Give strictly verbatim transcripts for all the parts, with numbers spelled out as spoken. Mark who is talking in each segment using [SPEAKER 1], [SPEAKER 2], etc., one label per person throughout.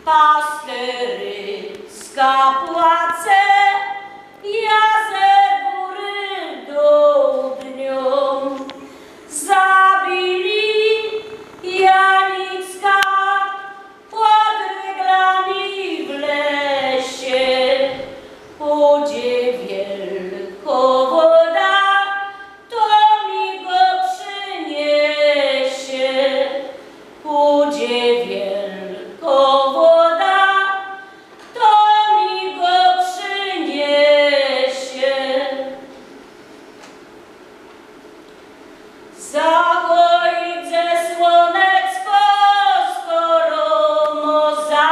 [SPEAKER 1] pasterycka płace, ja ze góry dołdnią. Zabili Janicka pod ryglami w lesie, podzie wielkowoda, to mi go przyniesie. Podzie wielkowoda, to mi go przyniesie. Zachodźże słoneczko, skoro mo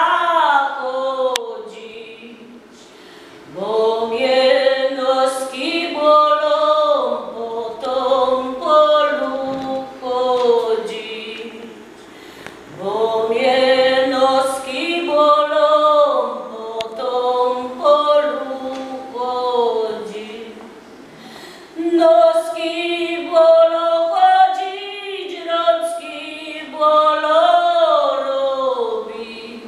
[SPEAKER 1] zachodzisz, bo mnie noski bolą, po tom polu chodzisz. Bo mnie noski bolą, po tom polu chodzisz. Noski bolą chodzić, rączki bolą robić.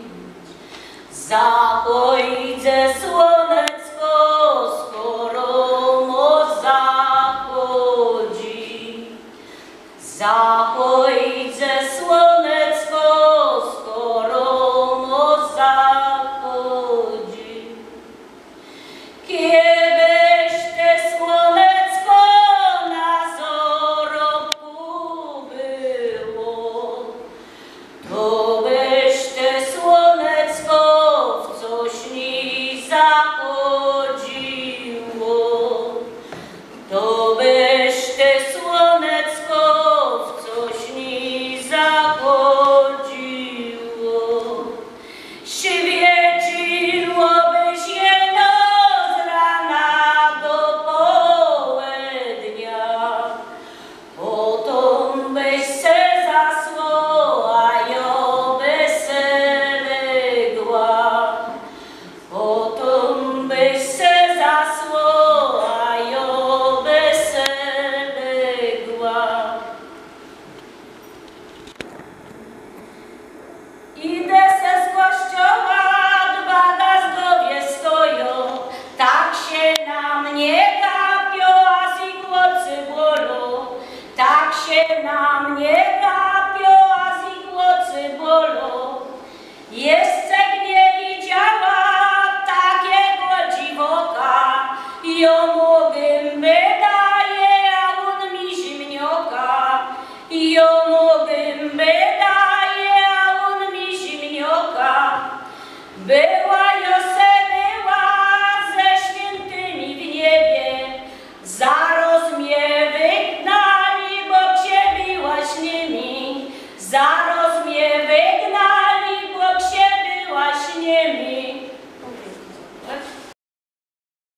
[SPEAKER 1] Zachodźże słoneczko, skoro mo zachodzi. Zachodźże słoneczko, skoro mo zachodzi. Kiedyś te słoneczko na zorobku było, to byś te słoneczko w coś mi zachodziło. To byś te słoneczko w coś mi zachodziło. Świeciłobyś jeno z rana do południa, potom byś se zasło, a jo by se legła. Potom byś se zasło, a jo by se legła. Idę se z kościoła, dwa gazdowie stoją, tak się na mnie gapią, a z ich oczy bolą. Tak się na mnie gapią, a z ich oczy bolą. Jeszcze nie widziała takiego dziwoka, ją mogę my daje, a on mi zimnioka. Ją mogę my daje, a on mi zimnioka. Była Jose, była ze świętymi w niebie, zaraz mnie wygnali, bo przebiłaś nimi. Zaraz